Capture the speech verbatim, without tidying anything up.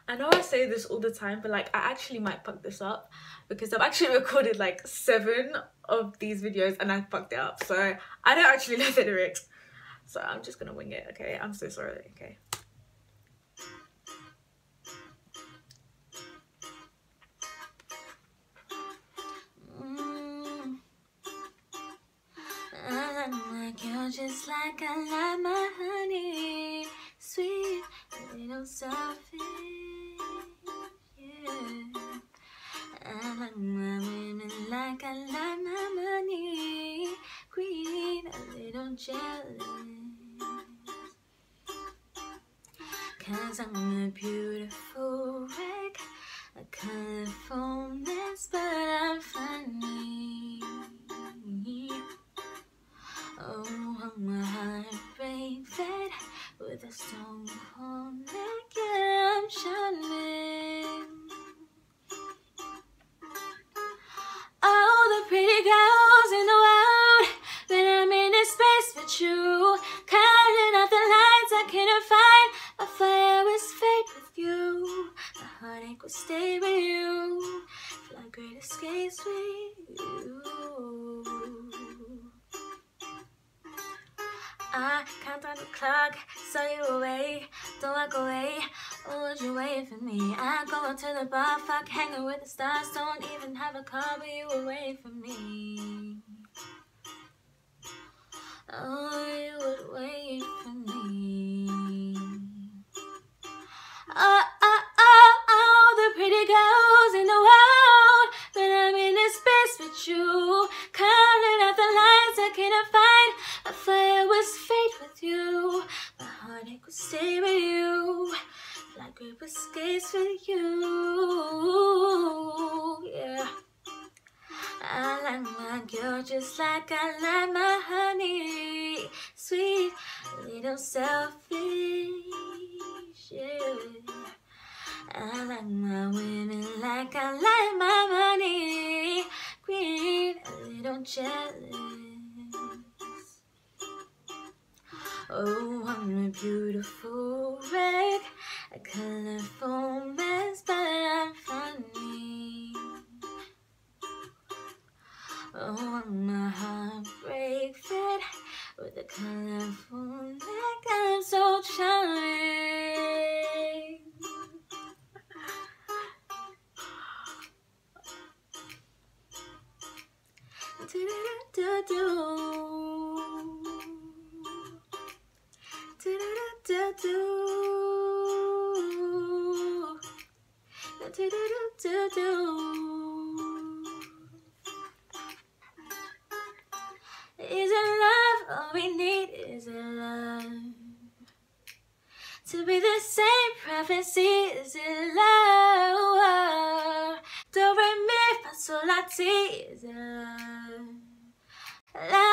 I know I say this all the time, but like I actually might fuck this up because I've actually recorded like seven of these videos and I fucked it up. So I don't actually know the lyrics. So I'm just gonna wing it, okay? I'm so sorry, okay? Mm. I like you just like I like my honey, sweet, a little selfish, yeah. I like my women like I like my money, green, a little jealous. Cause I'm a beautiful wreck, a colorful mess, but I'm funny. Oh, I'm a heartbreak vet with a stone cold neck, yeah, I'm shining. All the pretty girls in the world, when I'm in this space with you, counting out the lights I couldn't find. My fire was fate with you, my heartache will stay with you, fly great escapes with you. I count down the clock, saw you away, don't walk away, or would you wait for me? I go to the bar, fuck, hanging with the stars, don't even have a car, but you will wait for me. Oh, you would wait for me. Oh, oh, oh, oh, the pretty girls in the world, when I'm in this space with you, counting out the lines I cannot find. A fire was fate with you, my heartache will stay with you, like grape escapes with you, yeah. I like my girl just like I like my honey, sweet, little selfish, yeah. I like my women like I like my money, green, a little jealous. Oh, I'm a beautiful wreck, a colorful mess, but I'm funny. Oh, I'm a heartbreak vet with a colorful neck, I'm so charming. Do do do do do do do do do do. Is it love? All we need is it love. To be the same prophecy, is it love? Do re mi fa sol la ti, is it love? Love.